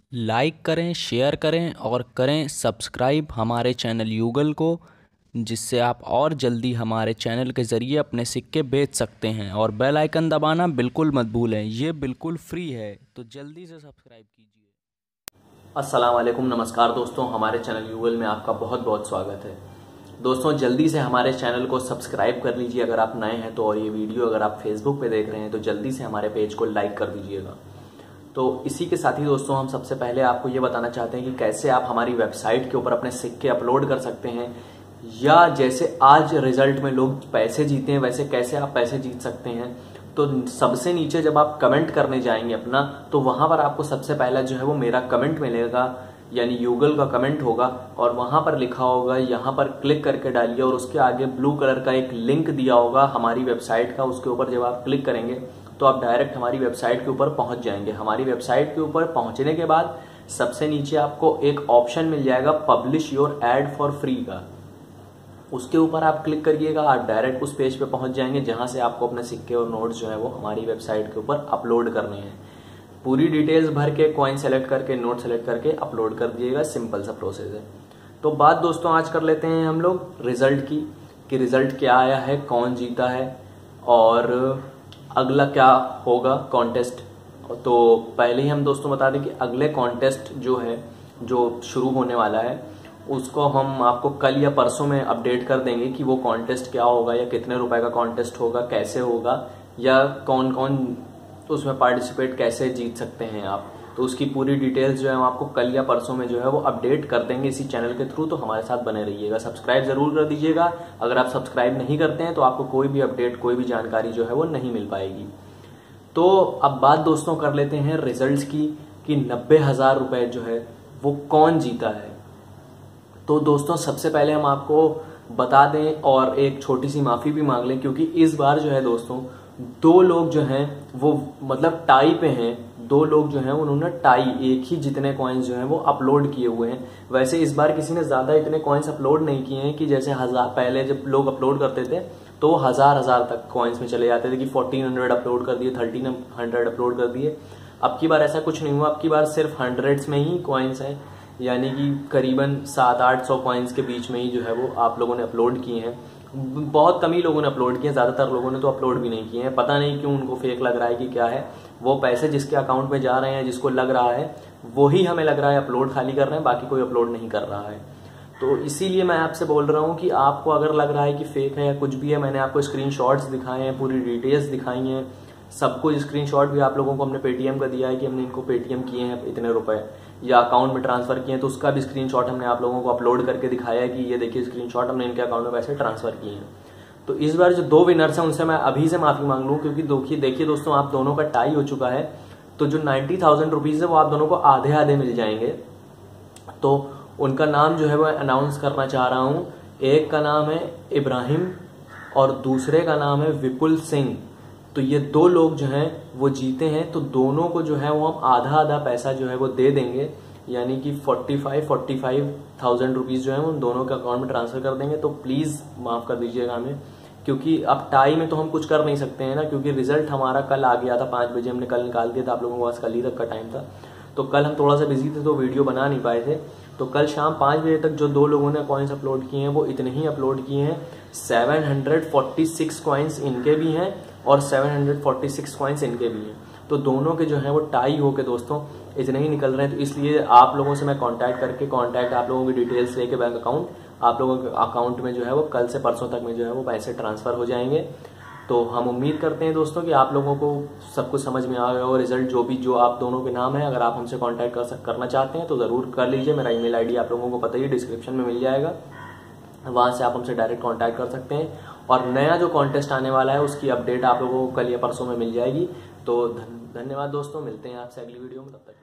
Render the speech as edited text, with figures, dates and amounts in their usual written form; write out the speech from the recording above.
Like करें, share करें और करें सब्सक्राइब हमारे चैनल यूगल को, जिससे आप और जल्दी हमारे चैनल के ज़रिए अपने सिक्के बेच सकते हैं। और बेल आइकन दबाना बिल्कुल मत भूलें, ये बिल्कुल फ्री है, तो जल्दी से सब्सक्राइब कीजिए। अस्सलाम वालेकुम, नमस्कार दोस्तों, हमारे चैनल यूगल में आपका बहुत बहुत स्वागत है। दोस्तों जल्दी से हमारे चैनल को सब्सक्राइब कर लीजिए अगर आप नए हैं तो, और ये वीडियो अगर आप फेसबुक पे देख रहे हैं तो जल्दी से हमारे पेज को लाइक कर दीजिएगा। तो इसी के साथ ही दोस्तों हम सबसे पहले आपको ये बताना चाहते हैं कि कैसे आप हमारी वेबसाइट के ऊपर अपने सिक्के अपलोड कर सकते हैं, या जैसे आज रिजल्ट में लोग पैसे जीते हैं वैसे कैसे आप पैसे जीत सकते हैं। तो सबसे नीचे जब आप कमेंट करने जाएंगे अपना, तो वहां पर आपको सबसे पहला जो है वो मेरा कमेंट मिलेगा, यानी यूगल का कमेंट होगा, और वहां पर लिखा होगा, यहाँ पर क्लिक करके डालिए और उसके आगे ब्लू कलर का एक लिंक दिया होगा हमारी वेबसाइट का। उसके ऊपर जब आप क्लिक करेंगे तो आप डायरेक्ट हमारी वेबसाइट के ऊपर पहुंच जाएंगे। हमारी वेबसाइट के ऊपर पहुंचने के बाद सबसे नीचे आपको एक ऑप्शन मिल जाएगा publish your ad for free का, उसके ऊपर आप क्लिक करिएगा, आप डायरेक्ट उस पेज पे पहुंच जाएंगे जहां से आपको अपने सिक्के और नोट्स जो है वो हमारी वेबसाइट के ऊपर अपलोड करने हैं। पूरी डिटेल्स भर के कॉइन सेलेक्ट करके नोट सेलेक्ट करके अपलोड कर दिएगा, सिंपल सा प्रोसेस है। तो बात दोस्तों आज कर लेते हैं हम लोग रिजल्ट की, कि रिजल्ट क्या आया है, कौन जीता है और अगला क्या होगा कॉन्टेस्ट। तो पहले ही हम दोस्तों बता दें कि अगले कॉन्टेस्ट जो है, जो शुरू होने वाला है, उसको हम आपको कल या परसों में अपडेट कर देंगे कि वो कॉन्टेस्ट क्या होगा, या कितने रुपए का कॉन्टेस्ट होगा, कैसे होगा, या कौन कौन उसमें पार्टिसिपेट कैसे जीत सकते हैं आप। तो उसकी पूरी डिटेल्स जो है हम आपको कल या परसों में जो है वो अपडेट कर देंगे इसी चैनल के थ्रू। तो हमारे साथ बने रहिएगा, सब्सक्राइब जरूर कर दीजिएगा। अगर आप सब्सक्राइब नहीं करते हैं तो आपको कोई भी अपडेट, कोई भी जानकारी जो है वो नहीं मिल पाएगी। तो अब बात दोस्तों कर लेते हैं रिजल्ट्स की, कि 90,000 रुपए जो है वो कौन जीता है। तो दोस्तों सबसे पहले हम आपको बता दें और एक छोटी सी माफी भी मांग लें, क्योंकि इस बार जो है दोस्तों दो लोग जो हैं वो मतलब टाई पे हैं। दो लोग जो हैं उन्होंने टाई, एक ही जितने कॉइन्स जो हैं वो अपलोड किए हुए हैं। वैसे इस बार किसी ने ज्यादा इतने कॉइन्स अपलोड नहीं किए हैं, कि जैसे 1000 पहले जब लोग अपलोड करते थे तो 1000 तक कॉइन्स में चले जाते थे, कि 1400 अपलोड कर दिए, 1300 अपलोड कर दिए। अब की बार ऐसा कुछ नहीं हुआ, अब की बार सिर्फ हंड्रेड्स में ही कॉइन्स हैं, यानी कि करीबन 700-800 कॉइन्स के बीच में ही जो है वो आप लोगों ने अपलोड किए हैं। बहुत कम ही लोगों ने अपलोड किए, ज्यादातर लोगों ने तो अपलोड भी नहीं किए हैं। पता नहीं क्यों उनको फेक लग रहा है कि क्या है, वो पैसे जिसके अकाउंट में जा रहे हैं, जिसको लग रहा है वही हमें लग रहा है अपलोड खाली कर रहे हैं, बाकी कोई अपलोड नहीं कर रहा है। तो इसीलिए मैं आपसे बोल रहा हूँ कि आपको अगर लग रहा है कि फेक है या कुछ भी है, मैंने आपको स्क्रीनशॉट्स दिखाए हैं, पूरी डिटेल्स दिखाई हैं, सब कुछ। स्क्रीनशॉट भी आप लोगों को हमने पेटीएम का दिया है कि हमने इनको पेटीएम किए हैं इतने रुपए, या अकाउंट में ट्रांसफर किए हैं, तो उसका भी स्क्रीनशॉट हमने आप लोगों को अपलोड करके दिखाया है कि ये देखिए स्क्रीनशॉट, हमने इनके अकाउंट में पैसे ट्रांसफर किए हैं। तो इस बार जो दो विनर्स हैं उनसे मैं अभी से माफी मांग लूं, क्योंकि देखिए दोस्तों आप दोनों का टाई हो चुका है। तो जो 90,000 रुपीज है वो आप दोनों को आधे आधे मिल जाएंगे। तो उनका नाम जो है वो अनाउंस करना चाह रहा हूं। एक का नाम है इब्राहिम और दूसरे का नाम है विपुल सिंह। तो ये दो लोग जो हैं वो जीते हैं, तो दोनों को जो है वो हम आधा आधा पैसा जो है वो दे देंगे, यानी कि 45,000 रुपीज जो है वो उन दोनों के अकाउंट में ट्रांसफर कर देंगे। तो प्लीज माफ कर दीजिएगा हमें, क्योंकि अब टाई में तो हम कुछ कर नहीं सकते हैं ना, क्योंकि रिजल्ट हमारा कल आ गया था 5 बजे, हमने कल निकाल दिया था, आप लोगों के पास कल ही तक का टाइम था। तो कल हम थोड़ा सा बिजी थे तो वीडियो बना नहीं पाए थे। तो कल शाम 5 बजे तक जो दो लोगों ने कॉइन्स अपलोड किए हैं वो इतने ही अपलोड किए हैं। 746 कॉइन्स इनके भी हैं और 746 कॉइन्स इनके भी हैं। तो दोनों के जो है वो टाई होके दोस्तों इतने ही निकल रहे हैं। तो इसलिए आप लोगों से मैं कांटेक्ट आप लोगों की डिटेल्स लेके बैंक अकाउंट, आप लोगों के अकाउंट में जो है वो कल से परसों तक में जो है वो पैसे ट्रांसफर हो जाएंगे। तो हम उम्मीद करते हैं दोस्तों कि आप लोगों को सब कुछ समझ में आ गया और रिजल्ट जो आप दोनों के नाम है, अगर आप हमसे कांटेक्ट करना चाहते हैं तो जरूर कर लीजिए। मेरा ईमेल आईडी आप लोगों को पता ही डिस्क्रिप्शन में मिल जाएगा, वहां से आप हमसे डायरेक्ट कांटेक्ट कर सकते हैं। और नया जो कॉन्टेस्ट आने वाला है उसकी अपडेट आप लोगों को कल या परसों में मिल जाएगी। तो धन्यवाद दोस्तों, मिलते हैं आपसे अगली वीडियो में, तब तक